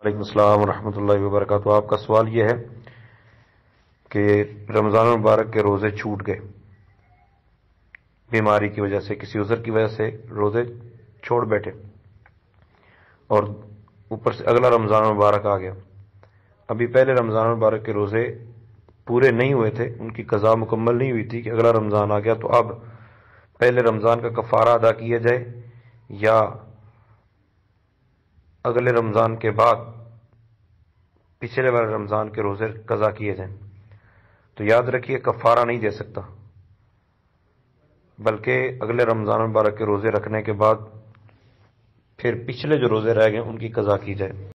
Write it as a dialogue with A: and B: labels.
A: वालेकुम अस्सलाम रहमतुल्लाहि व बरकातहू। आपका सवाल यह है कि रमज़ान मुबारक के रोज़े छूट गए, बीमारी की वजह से, किसी उज़र की वजह से रोज़े छोड़ बैठे और ऊपर से अगला रमज़ान मुबारक आ गया। अभी पहले रमज़ान मुबारक के रोज़े पूरे नहीं हुए थे, उनकी क़ज़ा मुकम्मल नहीं हुई थी कि अगला रमज़ान आ गया, तो अब पहले रमज़ान का कफ़ारा अदा किया जाए या अगले रमज़ान के बाद पिछले वाले रमज़ान के रोज़े क़ज़ा किए जाएं। तो याद रखिए, कफ़ारा नहीं दे सकता, बल्कि अगले रमज़ान मुबारक के रोज़े रखने के बाद फिर पिछले जो रोज़े रह गए उनकी क़ज़ा की जाए।